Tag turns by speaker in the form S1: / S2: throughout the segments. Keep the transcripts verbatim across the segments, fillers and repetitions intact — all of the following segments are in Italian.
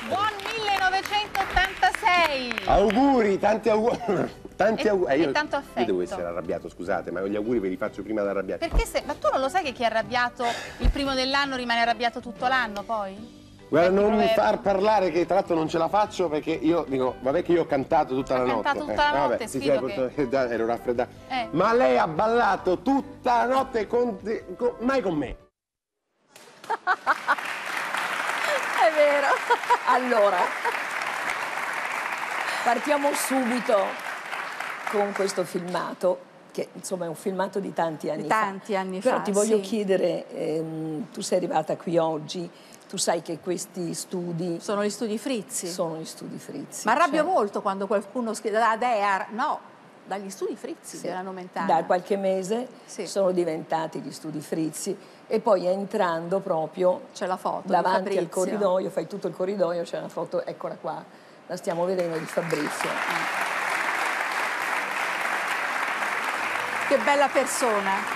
S1: Buon millenovecentottantasei!
S2: Auguri, tanti auguri! Tanti
S1: e,
S2: auguri! Eh,
S1: e
S2: io,
S1: tanto affetto.
S2: Io devo essere arrabbiato, scusate, ma gli auguri ve li faccio prima di arrabbiare.
S1: Perché se... Ma tu non lo sai che chi è arrabbiato il primo dell'anno rimane arrabbiato tutto l'anno poi?
S2: Guarda, non mi far parlare che tra l'altro non ce la faccio perché io dico, vabbè che io ho cantato tutta la notte.
S1: Ha cantato tutta
S2: eh,
S1: la notte,
S2: vabbè, sì, sì,
S1: che...
S2: ero raffreddato.
S1: Eh.
S2: Ma lei ha ballato tutta la notte con, con, mai con me.
S3: È vero. Allora, partiamo subito con questo filmato, che insomma è un filmato di tanti anni
S4: di
S3: fa.
S4: Tanti anni
S3: Però
S4: fa,
S3: ti voglio
S4: sì. chiedere,
S3: ehm, tu sei arrivata qui oggi, tu sai che questi studi...
S4: Sono gli studi Frizzi.
S3: Sono gli studi Frizzi.
S4: Ma arrabbio
S3: cioè...
S4: molto quando qualcuno scrive da Dea, no, dagli studi Frizzi
S3: sì.
S4: della Nomentana.
S3: Da qualche mese
S4: sì.
S3: sono diventati gli studi Frizzi e poi entrando proprio
S4: c'è la foto
S3: davanti al corridoio, fai tutto il corridoio, c'è una foto, eccola qua, la stiamo vedendo di Fabrizio.
S4: Che bella persona.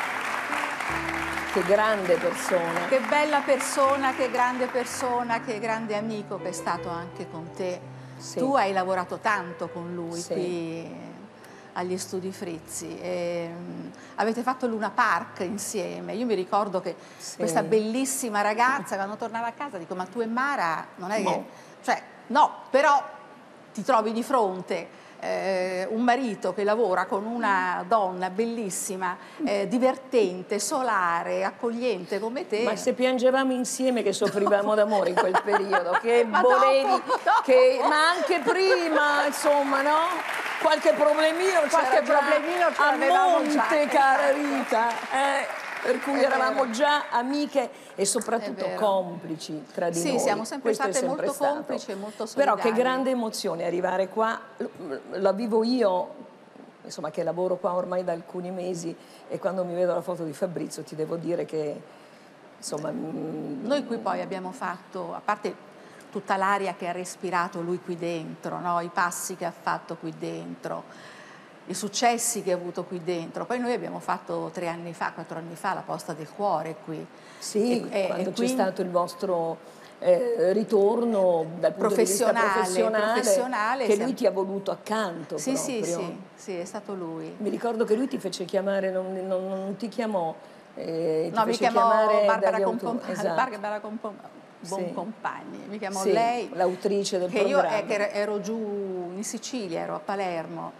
S3: Che grande persona.
S4: Che bella persona, che grande persona, che grande amico che è stato anche con te.
S3: Sì.
S4: Tu hai lavorato tanto con lui
S3: sì.
S4: qui agli studi Frizzi. E, um, avete fatto Luna Park insieme. Io mi ricordo che
S3: sì.
S4: questa bellissima ragazza, quando tornava a casa, dico, ma tu e Mara non è
S3: no.
S4: che... Cioè, no, però ti trovi di fronte Eh, un marito che lavora con una donna bellissima, eh, divertente, solare, accogliente come te.
S3: Ma se piangevamo insieme che soffrivamo d'amore in quel periodo, che
S4: ma
S3: volevi,
S4: dopo, dopo.
S3: Che, ma anche prima, insomma, no? Qualche problemino
S4: Qualche
S3: c'era
S4: problemino ce
S3: a
S4: l'avevamo
S3: monte,
S4: già.
S3: cara Rita. Eh? Per cui
S4: È
S3: eravamo
S4: vero.
S3: già amiche e soprattutto complici tra di
S4: sì,
S3: noi.
S4: Sì, siamo sempre
S3: Questo
S4: state
S3: sempre
S4: molto
S3: stato.
S4: complici e molto solidali.
S3: Però che grande emozione arrivare qua, la vivo io, insomma, che lavoro qua ormai da alcuni mesi e quando mi vedo la foto di Fabrizio ti devo dire che, insomma...
S4: Noi qui poi abbiamo fatto, a parte tutta l'aria che ha respirato lui qui dentro, no? I passi che ha fatto qui dentro, i successi che ha avuto qui dentro. Poi noi abbiamo fatto tre anni fa, quattro anni fa, la Posta del Cuore qui.
S3: Sì,
S4: e,
S3: quando
S4: e
S3: c'è
S4: quindi...
S3: stato il vostro eh, ritorno dal punto
S4: professionale,
S3: di vista professionale,
S4: professionale
S3: che
S4: siamo...
S3: lui ti ha voluto accanto
S4: sì,
S3: proprio.
S4: Sì, sì, sì, è stato lui.
S3: Mi ricordo che lui ti fece chiamare, non, non, non ti chiamò, eh, ti
S4: no, mi
S3: fece
S4: chiamò
S3: chiamare
S4: Barbara
S3: Compagni.
S4: Esatto. Barbara Boncompagni, sì. Mi chiamò
S3: sì,
S4: lei,
S3: l'autrice del
S4: che
S3: programma.
S4: Io eh, che ero giù in Sicilia, ero a Palermo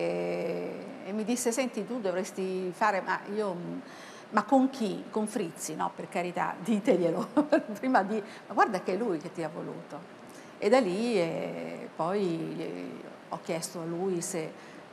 S4: e, e mi disse, senti, tu dovresti fare, ma io, ma con chi? Con Frizzi? No, per carità, diteglielo, prima di, ma guarda che è lui che ti ha voluto. E da lì eh, poi ho chiesto a lui se,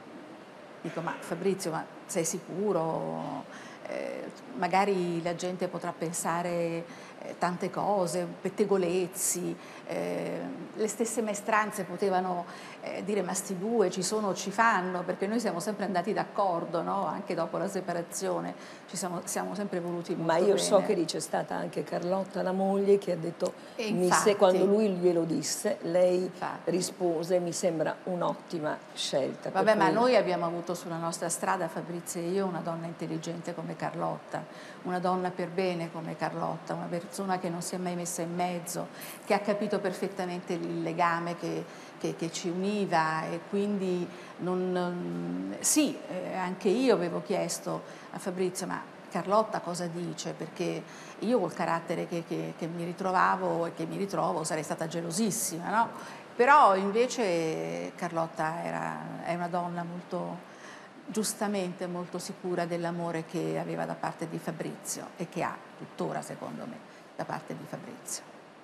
S4: dico, ma Fabrizio, ma sei sicuro? Eh, magari la gente potrà pensare eh, tante cose, pettegolezzi, eh, le stesse maestranze potevano eh, dire ma sti due ci sono, ci fanno, perché noi siamo sempre andati d'accordo, no? Anche dopo la separazione ci siamo, siamo sempre voluti molto
S3: Ma io
S4: bene.
S3: so che lì c'è stata anche Carlotta, la moglie, che ha detto,
S4: e
S3: mi
S4: infatti,
S3: se, quando lui glielo disse, lei
S4: infatti.
S3: rispose, mi sembra un'ottima scelta.
S4: Vabbè, ma
S3: cui...
S4: noi abbiamo avuto sulla nostra strada, Fabrizio e io, una donna intelligente come Carlotta, una donna per bene come Carlotta, una persona che non si è mai messa in mezzo, che ha capito perfettamente il legame che, che, che ci univa e quindi non, non, sì, eh, anche io avevo chiesto a Fabrizio, ma Carlotta cosa dice? Perché io col carattere che, che, che mi ritrovavo e che mi ritrovo sarei stata gelosissima, no? Però invece Carlotta era, è una donna molto, giustamente molto sicura dell'amore che aveva da parte di Fabrizio e che ha tuttora, secondo me, da parte di Fabrizio.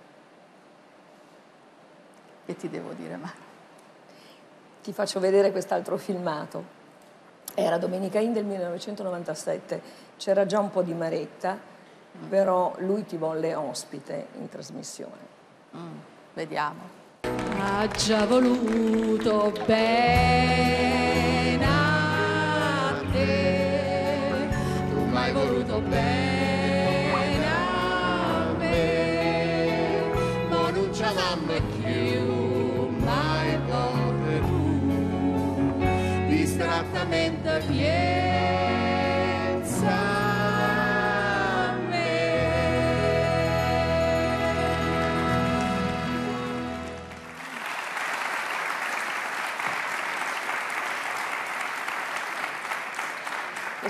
S4: Che ti devo dire, Mara?
S3: Ti faccio vedere quest'altro filmato. Era Domenica In del millenovecentonovantasette, c'era già un po' di maretta, mm. però lui ti volle ospite in trasmissione.
S4: Mm. Vediamo.
S5: Ha già voluto bene a te, tu m'hai voluto bene a me, ma non ci avammo più mai potuto, distrattamente piensa.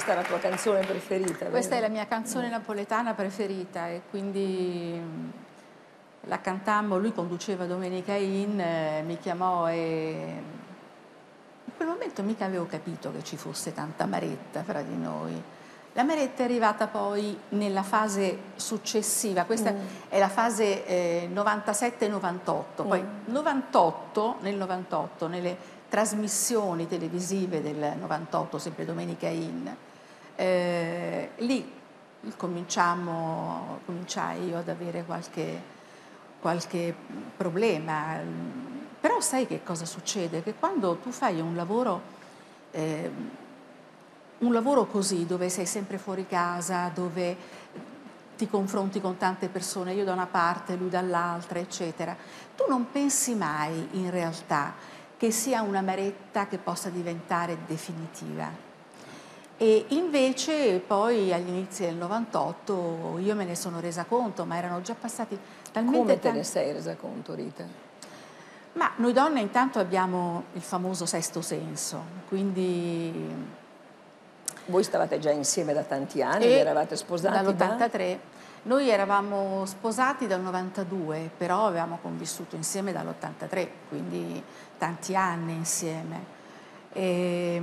S3: Questa è la tua canzone preferita?
S4: Questa
S3: vero?
S4: è la mia canzone napoletana preferita e quindi la cantammo, lui conduceva Domenica In, eh, mi chiamò e in quel momento mica avevo capito che ci fosse tanta amaretta fra di noi. L'amaretta è arrivata poi nella fase successiva, questa mm. è la fase eh, novantasette novantotto, poi mm. novantotto, nel novantotto, nelle trasmissioni televisive del novantotto, sempre Domenica In, eh, lì cominciamo, cominciai io ad avere qualche, qualche problema, però sai che cosa succede? Che quando tu fai un lavoro... Eh, un lavoro così, dove sei sempre fuori casa, dove ti confronti con tante persone, io da una parte, lui dall'altra, eccetera, tu non pensi mai in realtà che sia un'amaretta che possa diventare definitiva. E invece poi agli inizi del novantotto io me ne sono resa conto, ma erano già passati talmente
S3: Come te
S4: tanti...
S3: ne sei resa conto, Rita?
S4: Ma noi donne intanto abbiamo il famoso sesto senso, quindi...
S3: Voi stavate già insieme da tanti anni, vi eravate sposati
S4: dall'ottantatré. Da... Noi eravamo sposati dal novantadue, però avevamo convissuto insieme dall'ottantatré, quindi tanti anni insieme. E,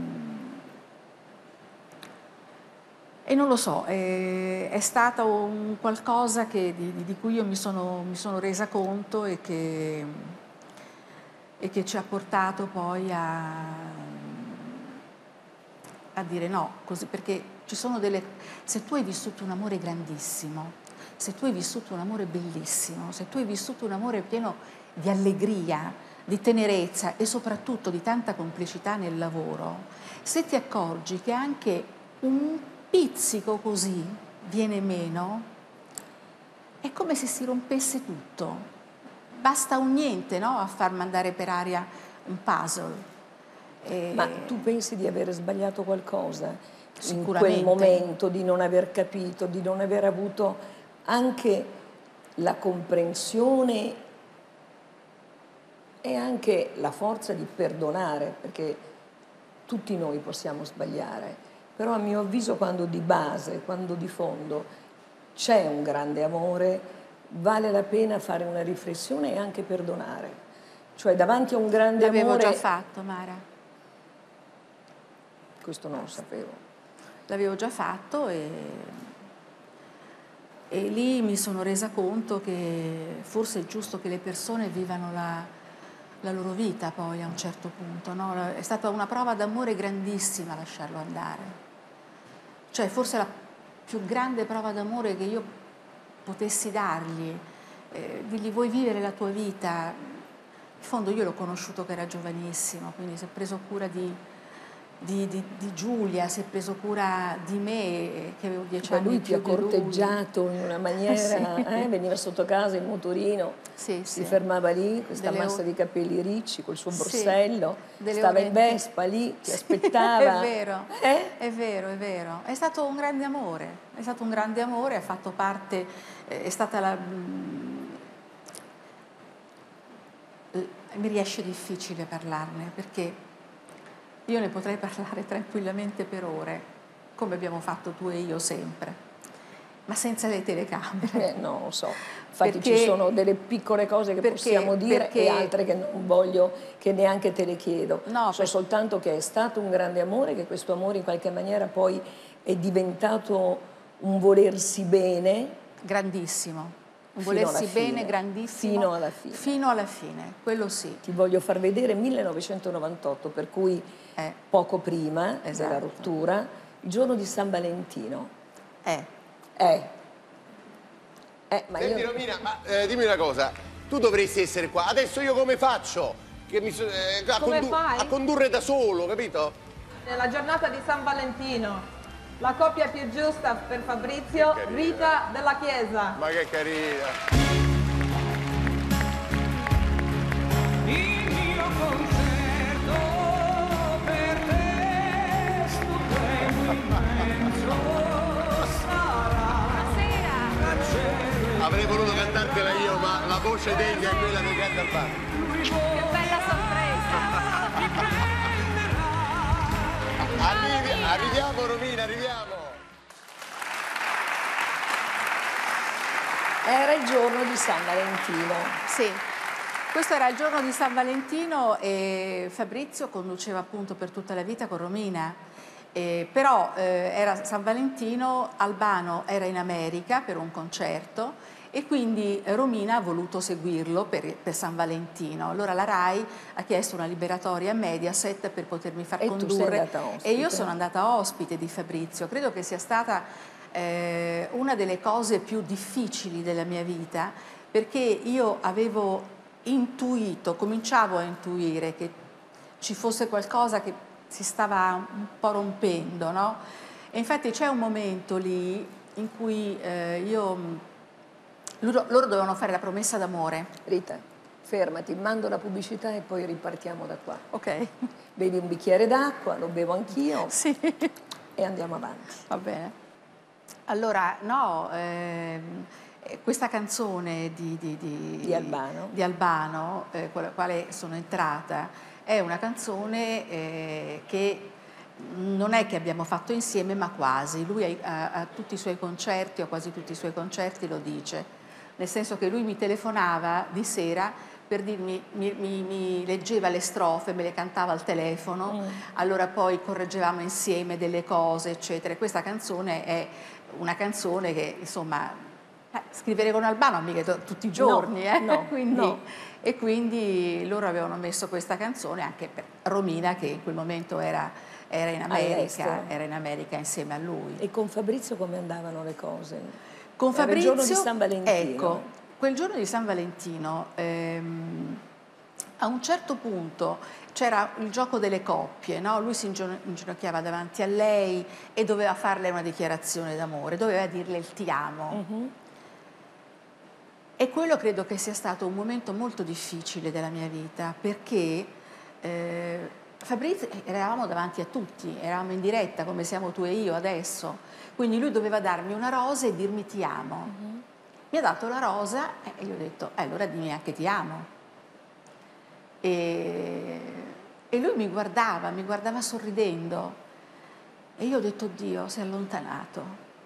S4: e non lo so, è, è stato un qualcosa che, di, di cui io mi sono, mi sono resa conto e che, e che ci ha portato poi a... a dire no, così, perché ci sono delle... Se tu hai vissuto un amore grandissimo, se tu hai vissuto un amore bellissimo, se tu hai vissuto un amore pieno di allegria, di tenerezza e soprattutto di tanta complicità nel lavoro, se ti accorgi che anche un pizzico così viene meno, è come se si rompesse tutto. Basta un niente, no? A far mandare per aria un puzzle. E...
S3: Ma tu pensi di aver sbagliato qualcosa in quel momento, di non aver capito, di non aver avuto anche la comprensione e anche la forza di perdonare, perché tutti noi possiamo sbagliare, però a mio avviso quando di base, quando di fondo c'è un grande amore, vale la pena fare una riflessione e anche perdonare. Cioè davanti a un grande amore...
S4: L'avevo già fatto, Mara.
S3: Questo non lo sapevo.
S4: L'avevo già fatto e, e lì mi sono resa conto che forse è giusto che le persone vivano la, la loro vita poi a un certo punto, no? È stata una prova d'amore grandissima lasciarlo andare. Cioè forse la più grande prova d'amore che io potessi dargli, eh, dirgli vuoi vivere la tua vita. In fondo io l'ho conosciuto che era giovanissimo, quindi si è preso cura di... Di, di, di Giulia, si è preso cura di me che avevo dieci anni.
S3: Lui ti ha corteggiato in una maniera,
S4: sì.
S3: eh? Veniva sotto casa in motorino,
S4: sì,
S3: si
S4: sì.
S3: fermava lì, questa
S4: Delle
S3: massa
S4: o...
S3: di capelli ricci col suo
S4: sì.
S3: borsello,
S4: Delle
S3: stava
S4: orette.
S3: in Vespa lì, ti aspettava.
S4: È vero,
S3: eh?
S4: è vero, è vero. È stato un grande amore, è stato un grande amore, ha fatto parte, eh, è stata la... Mi riesce difficile parlarne perché io ne potrei parlare tranquillamente per ore, come abbiamo fatto tu e io sempre, ma senza le telecamere.
S3: Eh, no, lo so. Infatti
S4: perché,
S3: ci sono delle piccole cose che
S4: perché,
S3: possiamo dire
S4: perché,
S3: e altre che non voglio, che neanche te le chiedo.
S4: No,
S3: so
S4: per...
S3: soltanto che è stato un grande amore, che questo amore in qualche maniera poi è diventato un volersi bene.
S4: Grandissimo. Un
S3: Fino
S4: volersi bene,
S3: fine,
S4: grandissimo.
S3: Fino alla fine.
S4: Fino alla fine, quello sì.
S3: Ti voglio far vedere millenovecentonovantotto, per cui
S4: eh.
S3: poco prima
S4: esatto.
S3: della rottura, il giorno di San Valentino.
S4: Eh.
S3: Eh. eh ma
S2: Senti
S3: io...
S2: Romina, ma eh, dimmi una cosa, tu dovresti essere qua, adesso io come faccio? Che mi, eh, a,
S6: Come
S2: condu
S6: fai?
S2: a condurre da solo, capito?
S6: Nella giornata di San Valentino, la coppia più giusta per Fabrizio, Rita della Chiesa.
S2: Ma che carina!
S5: Il mio concerto per te stupendo immenso sarà. Buonasera.
S2: Avrei voluto cantartela io, ma la voce degna è quella che canta il bar.
S1: Che bella sorpresa!
S2: Arrivi, Arriviamo Romina, arriviamo.
S3: Era il giorno di San Valentino.
S4: Sì, questo era il giorno di San Valentino e Fabrizio conduceva appunto per tutta la vita con Romina. Eh, però eh, era San Valentino, Albano era in America per un concerto e quindi Romina ha voluto seguirlo per, per San Valentino. Allora la RAI ha chiesto una liberatoria a Mediaset per potermi far
S3: E tu sei
S4: condurre
S3: andata ospite.
S4: e io sono andata ospite di Fabrizio. Credo che sia stata eh, una delle cose più difficili della mia vita, perché io avevo intuito, cominciavo a intuire che ci fosse qualcosa che si stava un po' rompendo, no? E infatti c'è un momento lì in cui eh, io... Loro, loro dovevano fare la promessa d'amore.
S3: Rita, fermati, mando la pubblicità e poi ripartiamo da qua.
S4: Ok.
S3: Bevi un bicchiere d'acqua, lo bevo anch'io
S4: Sì.
S3: e andiamo avanti.
S4: Va bene. Allora, no, ehm, questa canzone di, di, di,
S3: Di Albano,
S4: di Albano eh, con la quale sono entrata, è una canzone eh, che non è che abbiamo fatto insieme, ma quasi. Lui a, a tutti i suoi concerti, o quasi tutti i suoi concerti, lo dice. Nel senso che lui mi telefonava di sera per dirmi, mi, mi, mi leggeva le strofe, me le cantava al telefono, mm. allora poi correggevamo insieme delle cose, eccetera. Questa canzone è una canzone che, insomma, eh, scrivere con Albano mica tutti i giorni,
S3: no,
S4: eh?
S3: no,
S4: quindi,
S3: no.
S4: E quindi loro avevano messo questa canzone anche per Romina, che in quel momento era, era, in America, era in America insieme a lui.
S3: E con Fabrizio come andavano le cose?
S4: Con Fabrizio,
S3: era il giorno di San Valentino.
S4: Ecco, quel giorno di San Valentino, ehm, a un certo punto c'era il gioco delle coppie, no? Lui si inginocchiava davanti a lei e doveva farle una dichiarazione d'amore, doveva dirle il ti amo. Uh-huh. E quello credo che sia stato un momento molto difficile della mia vita, perché eh, Fabrizio, eravamo davanti a tutti, eravamo in diretta come siamo tu e io adesso, quindi lui doveva darmi una rosa e dirmi ti amo. Uh-huh. Mi ha dato la rosa e gli ho detto, eh, allora dimmi anche ti amo. E, e lui mi guardava, mi guardava sorridendo e io ho detto, Dio, si è allontanato.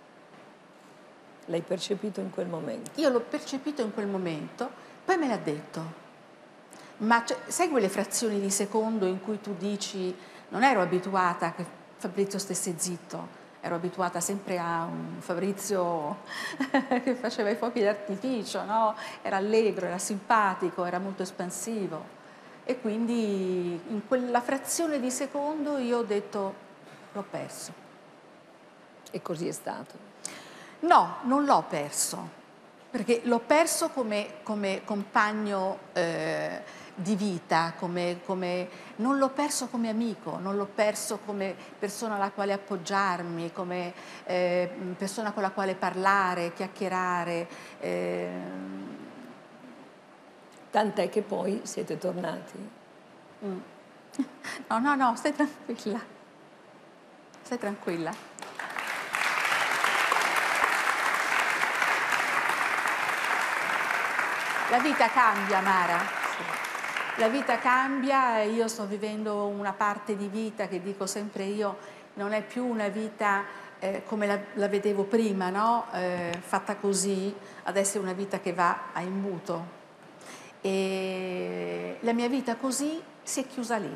S3: L'hai percepito in quel momento?
S4: Io l'ho percepito in quel momento, poi me l'ha detto. Ma cioè, sai quelle frazioni di secondo in cui tu dici, non ero abituata che Fabrizio stesse zitto, ero abituata sempre a un Fabrizio che faceva i fuochi d'artificio, no? Era allegro, era simpatico, era molto espansivo. E quindi in quella frazione di secondo io ho detto, l'ho perso.
S3: E così è stato?
S4: No, non l'ho perso, perché l'ho perso come, come compagno eh, di vita, come, come, non l'ho perso come amico, non l'ho perso come persona alla quale appoggiarmi, come eh, persona con la quale parlare, chiacchierare. Eh.
S3: Tant'è che poi siete tornati?
S4: Mm. No, no, no, stai tranquilla, stai tranquilla. La vita cambia, Mara. La vita cambia e io sto vivendo una parte di vita che dico sempre io, non è più una vita eh, come la, la vedevo prima, no? Eh, fatta così, adesso è una vita che va a imbuto. E la mia vita così si è chiusa lì.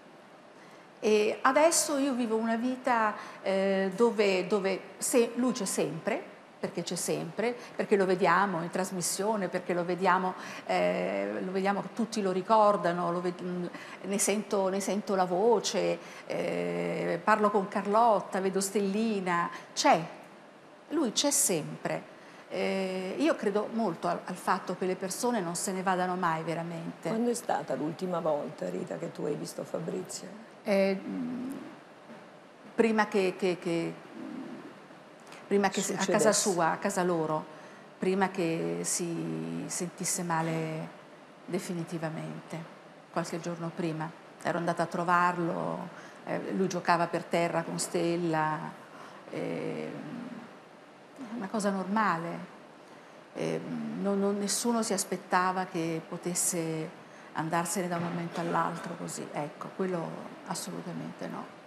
S4: E adesso io vivo una vita eh, dove, dove se, lui c'è sempre, perché c'è sempre, perché lo vediamo in trasmissione, perché lo vediamo, eh, lo vediamo tutti lo ricordano, lo ved- ne, sento, ne sento la voce, eh, parlo con Carlotta, vedo Stellina, c'è, lui c'è sempre. Eh, io credo molto al, al fatto che le persone non se ne vadano mai veramente.
S3: Quando è stata l'ultima volta, Rita, che tu hai visto Fabrizio?
S4: Eh, prima che... che, che prima che a casa sua, a casa loro, prima che si sentisse male definitivamente, qualche giorno prima. Ero andata a trovarlo, eh, lui giocava per terra con Stella, eh, una cosa normale. Eh, non, non, nessuno si aspettava che potesse andarsene da un momento all'altro così. Ecco, quello assolutamente no.